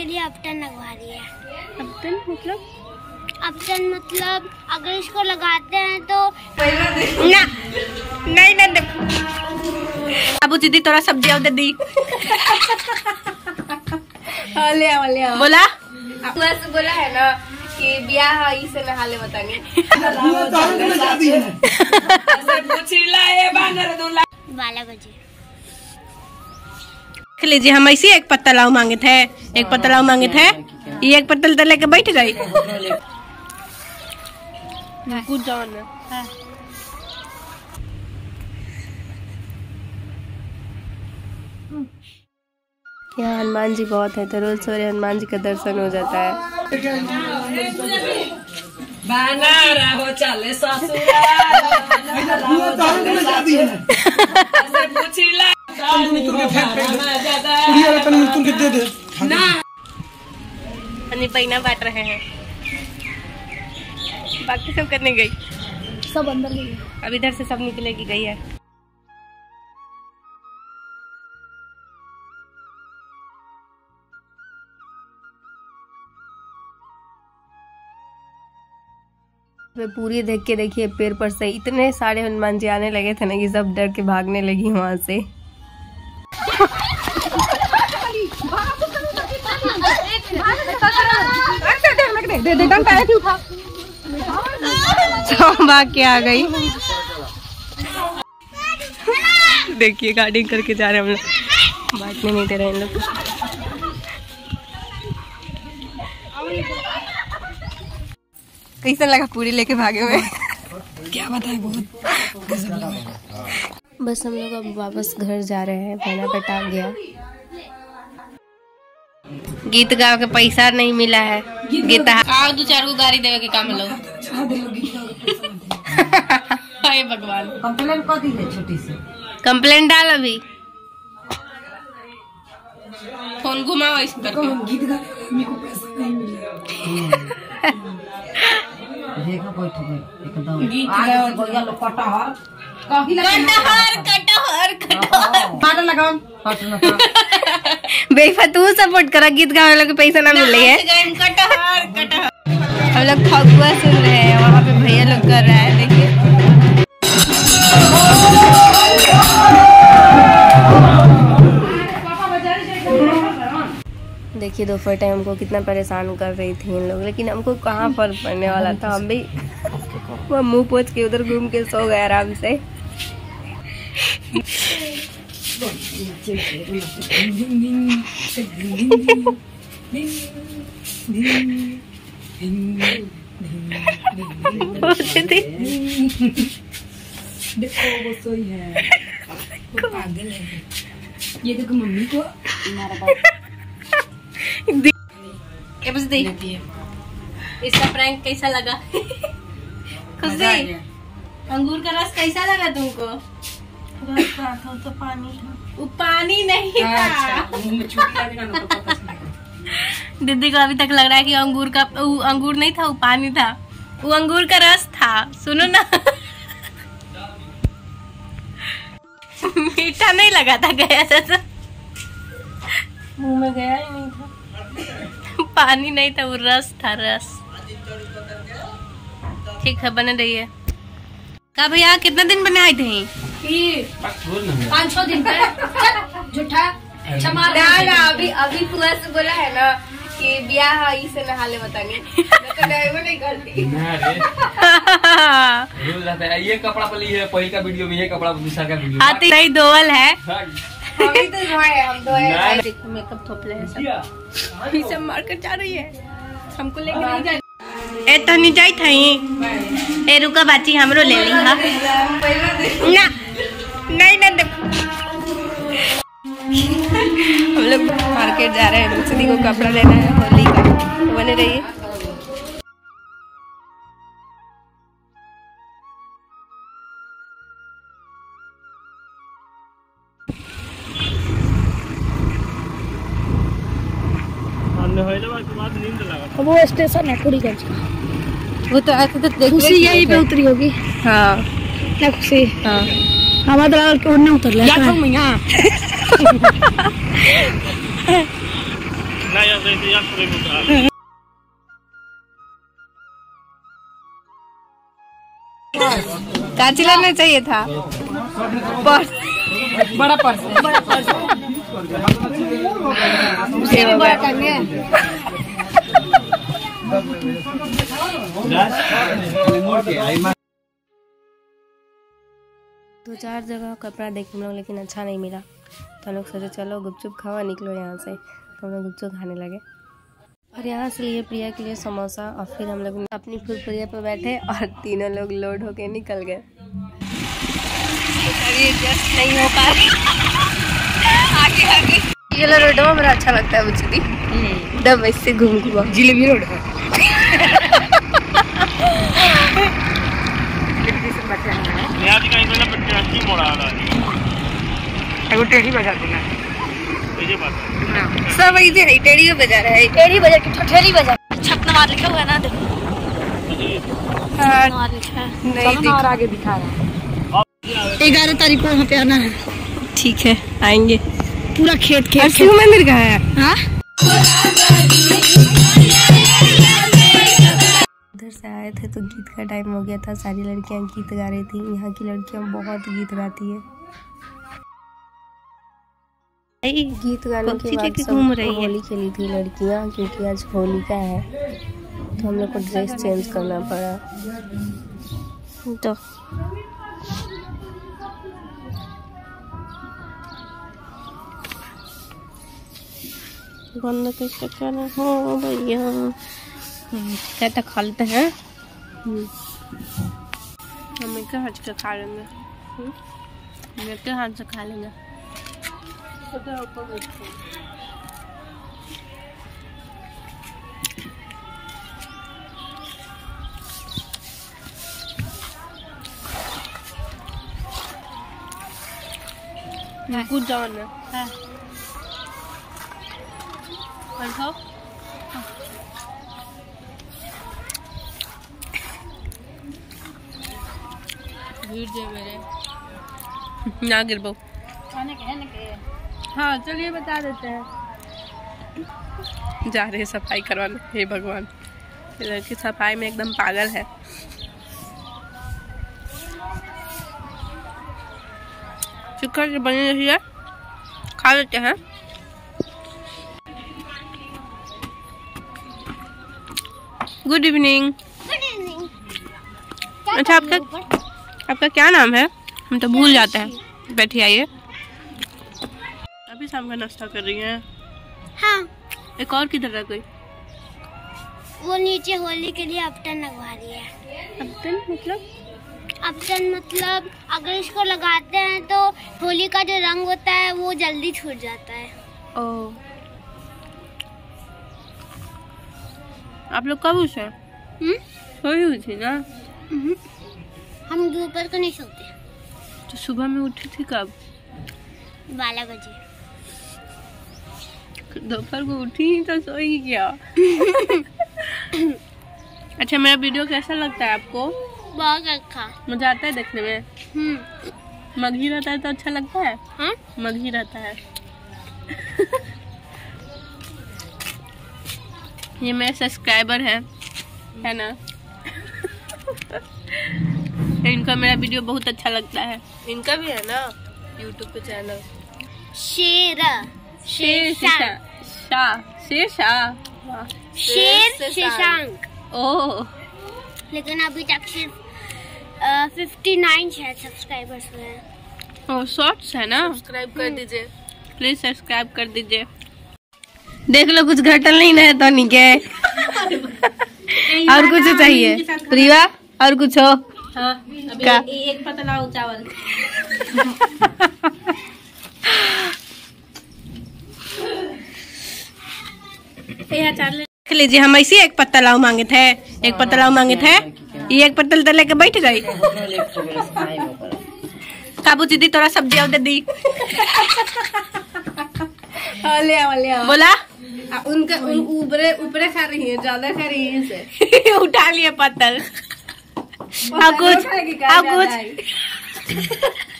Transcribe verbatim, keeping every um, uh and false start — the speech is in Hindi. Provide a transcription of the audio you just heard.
के लिए अपटन लगवा रही है। अपटन मतलब? अपटन मतलब अगर इसको लगाते हैं तो ना नहीं ना अब दीदी थोड़ा सब्जी आओ दीदी ले आओ ले आओ बोला बस बोला है ना कि ब्याह इसे नहाले बताने बारह बजे लीजिए। हम ऐसे एक पत्ता लाऊ मांगे थे एक पत्ता लाऊ मांगे थे ये एक पत्ता तो लेके बैठ गई। यहाँ हनुमान जी बहुत है तो रोज सवेरे हनुमान जी का दर्शन हो जाता है। पैना बांट रहे हैं बाकी सब करने गई सब अंदर गई। अब इधर से सब निकलेगी गई है। वे पूरी देख के देखिए पेड़ पर से इतने सारे हनुमान जी आने लगे थे ना कि सब डर के भागने लगी वहां से। भाग के आ गई। देखिए गार्डिंग करके जा रहे हैं हम लोग बांटने नहीं दे रहे हैं लोग। कैसा लगा पूरी लेके भागे हुए? क्या बताए बहुत गजब लगा। बस हम लोग अब वापस घर जा रहे हैं। पहला पटा गया गीत गा के पैसा नहीं मिला है। गीत आओ दो चार को गाड़ी देवे के काम लो। हाय भगवान कंप्लेन कर दी है छोटी सी कंप्लेन डाल अभी फोन घुमाओ इस पर गीत गा मेरे को पैसा नहीं मिला। देखो बैठ गए एकदम गीत गा गोया लो कटहर कटहर कटहर कटहर मार लगाओ हट ना बेफा तू सपोर्ट करा गीत गाने वालों को पैसा ना मिल रही है। कटहर कटहर हम लोग फगुआ सुन रहे हैं वहाँ पे भैया लोग कर रहा है। देखिए देखिए दोपहर टाइम हमको कितना परेशान कर रही थी इन लोग लेकिन हमको कहाँ फर्क पड़ने वाला था। हम भी वो मुंह पोंछ के उधर घूम के सो गए आराम से। ये देखो मम्मी को इसका प्रैंक कैसा लगा? खुशी अंगूर का रस कैसा लगा तुमको? रस था तो पानी था। वो पानी नहीं था। दीदी को अभी तक लग रहा है कि अंगूर का वो अंगूर नहीं था वो पानी था। वो अंगूर का रस था। सुनो ना मीठा नहीं लगा था गया था मुंह में गया ही नहीं था। पानी नहीं था वो रस था रस। ठीक है बने रही है का भैया कितना दिन बने आए थे? पाँच छह दिन झूठा क्षमा ना अभी अभी पुआ से बोला है ना कि ब्याह इसे नहाले बताने तो नहीं करती। ये कपड़ा पली है पहले का वीडियो में ये कपड़ा दूसरा का वीडियो हाथी नहीं दोवल है। अभी तो जो है हम दो है देखो मेकअप थोपले हैं सब। ये सब मारकर जा रही है हमको लेके नहीं जा। ए तो नहीं जाई थई ए रुका बाची हमरो ले ली हां ना नहीं ना हम लोग मार्केट जा रहे हैं। मुझसे को कपड़ा लेना है होली का बने रहिए। वो स्टेशन है कुड़ीगंज का। वो तो ऐसे तो खुशी यही पे उतरी होगी। हाँ क्या खुशी? हाँ हमारा लगा के उन्हें उतर ले काची लाना चाहिए था। पर्स, बड़ा पर्स बड़ा पर्स ये बड़ा टांगे। दो चार जगह कपड़ा देखे हम लोग लेकिन अच्छा नहीं मिला, तो हम लोग सोचे चलो गुपचुप खावा निकलो यहाँ से, तो हम लोग गुपचुप खाने लगे। और यहाँ से लिए प्रिया के लिए समोसा, और फिर हम लोग अपनी फुलपुरिया पर बैठे और तीनों लोग लोड होके निकल गए। एडजस्ट नहीं हो पा रही आगे आगे। ये वाला रोड में बड़ा अच्छा लगता है मुझे, एकदम ऐसे घूम घूम जिलेबी रोड है। टेढ़ी बाजार सब ऐसे है, टेढ़ी का बाजार है, टेढ़ी बाजार की ठठेरी बाजार। छपनवार लिखा हुआ है ना, देखो। हाँ, नहीं देखो, और आगे दिखा रहा है। ग्यारह तारीख को वहाँ पे आना है। ठीक है, आएंगे। पूरा खेत खेत शिव मंदिर का है। हाँ, उधर से आए थे तो गीत का टाइम हो गया था, सारी लड़कियां गीत गा रही थी। यहाँ की लड़कियां बहुत गीत गाती है। गीत गाने के बाद सब होली खेली थी लड़कियां, क्योंकि आज होली का है, तो हम लोग को ड्रेस चेंज करना पड़ा। तो बंद कैसे करना हो भैया, कहता खा लेते हैं। हम एक हाथ से खा लेंगे, मेरे हाथ से खा लेंगे। कुछ जाओ ना मेरे ना गिर बो। हाँ चलिए बता देते हैं, जा रहे सफाई करवाने। हे भगवान, इधर की सफाई में एकदम पागल है। चिकन बनी रही है, खा लेते हैं। Good evening. Good evening. अच्छा, आपका आपका क्या नाम है? हम तो भूल जाते हैं। बैठिए, आइए। अभी शाम का नाश्ता कर रही हैं? हाँ। एक और किधर है कोई? वो नीचे होली के लिए अपटन लगवा रही है। अपटन मतलब? अपटन मतलब अगर इसको लगाते हैं तो होली का जो रंग होता है वो जल्दी छूट जाता है। ओ, आप लोग कब उठे? हम्म? सोई हुई थी ना? हम दोपहर को नहीं सोते। तो सुबह में उठी थी कब? बारह बजे। दोपहर को उठी तो सोई क्या? अच्छा, मेरा वीडियो कैसा लगता है आपको? बहुत अच्छा। मजा आता है देखने में? हम्म। मगही रहता है तो अच्छा लगता है? हाँ? मगही रहता है। ये मेरे सब्सक्राइबर है है ना? इनका मेरा वीडियो बहुत अच्छा लगता है। इनका भी है ना यूट्यूब पे चैनल, शेर शेर शेषांक। शाह शेर शाह शेर शेषांक। ओह, लेकिन अभी तक सिर्फ फिफ्टी नाइन शायद सब्सक्राइबर्स हुए हैं। ओह, शॉर्ट्स है ना? सब्सक्राइब कर दीजिए प्लीज, सब्सक्राइब कर दीजिए। देख लो, कुछ घटल नहीं है तो नहीं के और कुछ चाहिए प्रिया? और कुछ हो? हाँ, अभी क्या? एक पतला चावल। देख लीजिए, हम ऐसे एक पत्ता लाऊ मांगे थे, एक पत्ता लाऊ मांगे थे, ये एक पत्तल तो लेके बैठ गई। काबू दीदी तोरा सब्जी आओ दीदी। ले आओ, ले आओ। बोला उनका उन ऊपरे ऊपरे खा रही है, ज्यादा खा रही है इसे। उठा लिए पत्तल। अब कुछ अब कुछ